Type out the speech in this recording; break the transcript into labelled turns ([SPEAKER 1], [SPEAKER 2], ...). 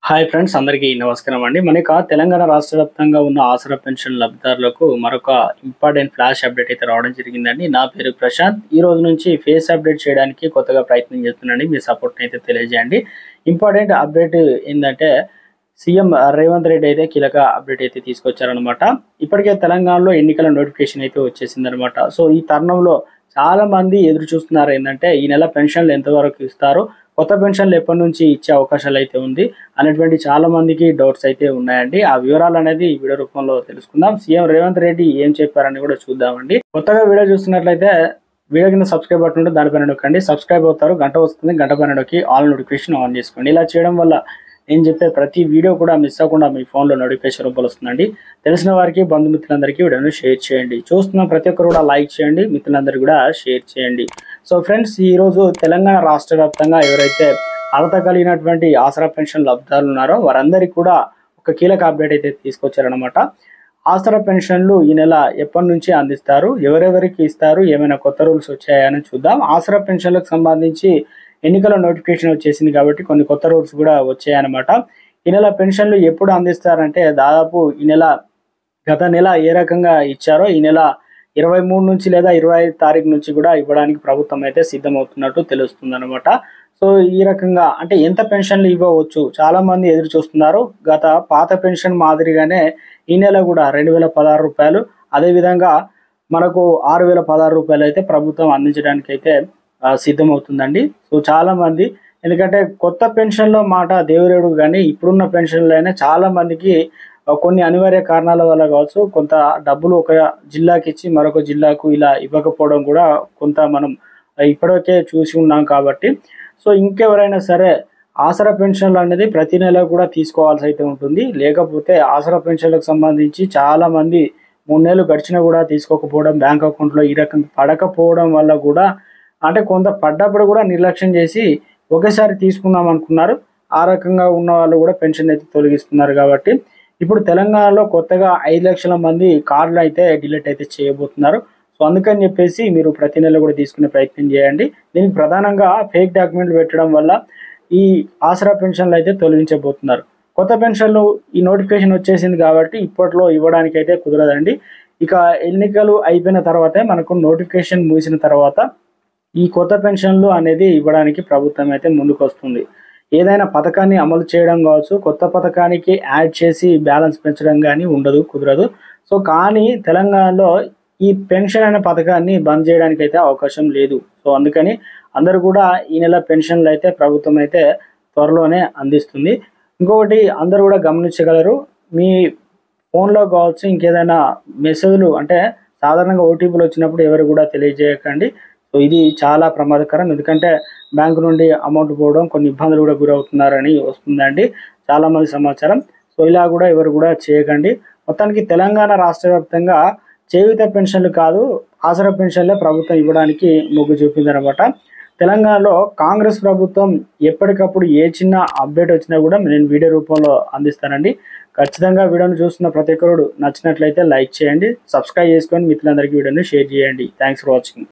[SPEAKER 1] Hi friends, అందరికీ నమస్కారం అండి. మనకి తెలంగాణ రాష్ట్ర వ్యాప్తంగా ఉన్న ఆసరా పెన్షన్ లబ్ధిదారులకు మరొక ఇంపార్టెంట్ ఫ్లాష్ అప్డేట్ అయితే రావడం జరిగిందండి. నా పేరు ప్రశాంత్. ఈ రోజు నుంచి ఫేస్ అప్డేట్ చేయడానికి కొత్తగా ప్రయత్నం చేస్తున్నానండి. మీ సపోర్ట్ని అయితే తెలియజేయండి. ఇంపార్టెంట్ అప్డేట్ ఏంటంటే సీఎం రేవంత్ రెడ్డి అయితే కీలక అప్డేట్ అయితే తీసుకొచ్చారనమాట. ఇప్పటికే తెలంగాణలో ఎన్నికల నోటిఫికేషన్ అయితే వచ్చేసిందనమాట. సో ఈ తరుణంలో చాలా మంది ఎదురు చూస్తున్నారు ఏంటంటే ఈ నెల పెన్షన్లు ఎంతవరకు ఇస్తారు, కొత్త పెన్షన్లు ఎప్పటి నుంచి ఇచ్చే అవకాశాలు అయితే ఉంది అనేటువంటి చాలా మందికి డౌట్స్ అయితే ఉన్నాయండి. ఆ వివరాలు అనేది ఈ వీడియో రూపంలో తెలుసుకుందాం. సీఎం రేవంత్ రెడ్డి ఏం చెప్పారని కూడా చూద్దామండి. కొత్తగా వీడియో చూస్తున్నట్లయితే వీడియో కింద సబ్స్క్రైబ్ బటన్ ఉంటే దానిపైన నొక్కండి. సబ్స్క్రైబ్ అవుతారు, గంట వస్తుంది, గంట పైన నొక్కి ఆల్ నోటిఫికేషన్ ఆన్ చేసుకోండి. ఇలా చేయడం వల్ల నేను చెప్పే ప్రతి వీడియో కూడా మిస్ అవ్వకుండా మీ ఫోన్లో నోటిఫికేషన్ రూపంలో వస్తుందండి. తెలిసిన వారికి, బంధుమిత్రులందరికీ వీడియోను షేర్ చేయండి. చూస్తున్న ప్రతి ఒక్కరు కూడా లైక్ చేయండి, మిత్రులందరికీ కూడా షేర్ చేయండి. సో ఫ్రెండ్స్, ఈరోజు తెలంగాణ రాష్ట్ర వ్యాప్తంగా ఎవరైతే అర్హత కలిగినటువంటి ఆసరా పెన్షన్ లబ్ధిదారులు ఉన్నారో వారందరికీ కూడా ఒక కీలక అప్డేట్ అయితే తీసుకొచ్చారనమాట. ఆసరా పెన్షన్లు ఈ నెల ఎప్పటి నుంచి అందిస్తారు, ఎవరెవరికి ఇస్తారు, ఏమైనా కొత్త రూల్స్ వచ్చాయని చూద్దాం. ఆసరా పెన్షన్లకు సంబంధించి ఎన్నికల నోటిఫికేషన్ వచ్చేసింది కాబట్టి కొన్ని కొత్త రూల్స్ కూడా వచ్చాయన్నమాట. ఈ నెల పెన్షన్లు ఎప్పుడు అందిస్తారంటే దాదాపు ఈ నెల గత నెల ఏ రకంగా ఇచ్చారో ఈ నెల 23 నుంచి లేదా 25 తారీఖు నుంచి కూడా ఇవ్వడానికి ప్రభుత్వం అయితే సిద్ధమవుతున్నట్టు తెలుస్తుంది అనమాట. సో ఈ రకంగా అంటే ఎంత పెన్షన్లు ఇవ్వవచ్చు చాలా మంది ఎదురు చూస్తున్నారు. గత పాత పెన్షన్ మాదిరిగానే ఈ నెల కూడా 2016 రూపాయలు, అదేవిధంగా మనకు 6016 రూపాయలు అయితే ప్రభుత్వం అందించడానికి అయితే సిద్ధమవుతుందండి. సో చాలా మంది, ఎందుకంటే కొత్త పెన్షన్లో మాట దేవుడు కానీ ఇప్పుడున్న పెన్షన్లు అయినా చాలా మందికి కొన్ని అనివార్య కారణాల వల్ల కావచ్చు కొంత డబ్బులు ఒక జిల్లాకి ఇచ్చి మరొక జిల్లాకు ఇలా ఇవ్వకపోవడం కూడా కొంత మనం ఇప్పటికే చూసి ఉన్నాం కాబట్టి సో ఇంకెవరైనా సరే ఆసరా పెన్షన్లు అనేది ప్రతి నెల కూడా తీసుకోవాల్సి అయితే ఉంటుంది. లేకపోతే ఆసరా పెన్షన్లకు సంబంధించి చాలా మంది 3 నెలలు గడిచినా కూడా తీసుకోకపోవడం, బ్యాంక్ అకౌంట్లో ఈ రకంగా పడకపోవడం వల్ల కూడా అంటే కొంత పడ్డప్పుడు కూడా నిర్లక్ష్యం చేసి ఒకేసారి తీసుకుందాం అనుకున్నారు. ఆ రకంగా ఉన్న వాళ్ళు కూడా పెన్షన్ అయితే తొలగిస్తున్నారు. కాబట్టి ఇప్పుడు తెలంగాణలో కొత్తగా 5 లక్షల మంది కార్డులు అయితే డిలీట్ అయితే చేయబోతున్నారు. సో అందుకని చెప్పేసి మీరు ప్రతి నెల కూడా తీసుకునే ప్రయత్నం చేయండి. దీనికి ప్రధానంగా ఫేక్ డాక్యుమెంట్లు పెట్టడం వల్ల ఈ ఆసరా పెన్షన్లు అయితే తొలగించబోతున్నారు. కొత్త పెన్షన్లు ఈ నోటిఫికేషన్ వచ్చేసింది కాబట్టి ఇప్పట్లో ఇవ్వడానికి అయితే కుదరదండి. ఇక ఎన్నికలు అయిపోయిన తర్వాతే మనకు నోటిఫికేషన్ ముగిసిన తర్వాత ఈ కొత్త పెన్షన్లు అనేది ఇవ్వడానికి ప్రభుత్వం అయితే ముందుకు వస్తుంది. ఏదైనా పథకాన్ని అమలు చేయడం కావచ్చు, కొత్త పథకానికి యాడ్ చేసి బ్యాలెన్స్ పెంచడం కానీ ఉండదు, కుదరదు. సో కానీ తెలంగాణలో ఈ పెన్షన్ అనే పథకాన్ని బంద్ చేయడానికి అయితే అవకాశం లేదు. సో అందుకని అందరూ కూడా ఈ నెల పెన్షన్లు అయితే ప్రభుత్వం అయితే త్వరలోనే అందిస్తుంది. ఇంకొకటి అందరూ కూడా గమనించగలరు, మీ ఫోన్లో కావచ్చు ఇంకేదైనా మెసేజ్లు అంటే సాధారణంగా ఓటీపీలు వచ్చినప్పుడు ఎవరు కూడా తెలియజేయకండి. సో ఇది చాలా ప్రమాదకరం, ఎందుకంటే బ్యాంకు నుండి అమౌంట్ పోవడం, కొన్ని ఇబ్బందులు కూడా గురవుతున్నారని వస్తుందండి చాలామంది సమాచారం. సో ఇలా కూడా ఎవరు కూడా చేయకండి. మొత్తానికి తెలంగాణ రాష్ట్ర వ్యాప్తంగా చేయూత పెన్షన్లు కాదు ఆసరా పెన్షన్లే ప్రభుత్వం ఇవ్వడానికి మొగ్గు చూపిందనమాట. తెలంగాణలో కాంగ్రెస్ ప్రభుత్వం ఎప్పటికప్పుడు ఏ చిన్న అప్డేట్ వచ్చినా కూడా నేను వీడియో రూపంలో అందిస్తానండి. ఖచ్చితంగా వీడియోను చూస్తున్న ప్రతి ఒక్కరు నచ్చినట్లయితే లైక్ చేయండి, సబ్స్క్రైబ్ చేసుకొని మిత్రులందరికీ వీడియోని షేర్ చేయండి. Thanks for watching.